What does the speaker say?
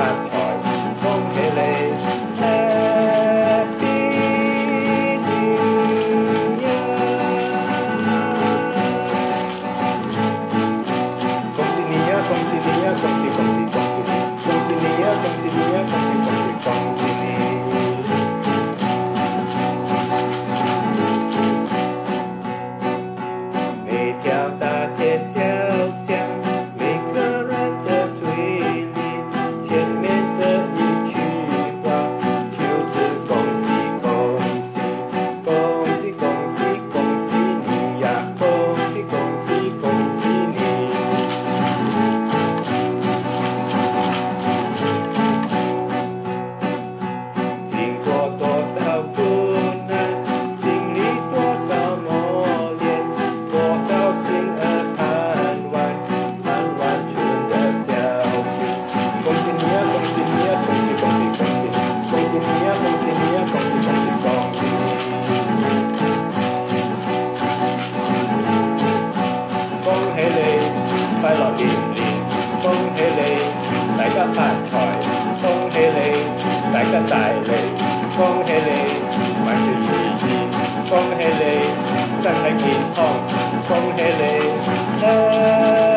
發財，恭喜你 Happy New Year！ 恭喜你呀，恭喜你呀，恭喜恭喜恭喜你！恭喜你呀，恭喜你呀，恭喜恭喜恭喜你！每条大街小巷，每个人的嘴里，前面的一句话就是恭喜恭喜，恭喜恭喜恭喜你呀，恭喜恭喜恭喜你！经过多少苦难，经历多少磨练，多少心儿盼望春的消息。恭喜你呀，恭喜你呀，恭喜恭喜恭喜你！恭喜你呀，恭喜你呀，恭喜恭喜恭喜你！恭喜你，快樂年年！恭喜你，大家發財！恭喜你，大家大利！恭喜你，萬事如意！恭喜你，身體健康！恭喜你！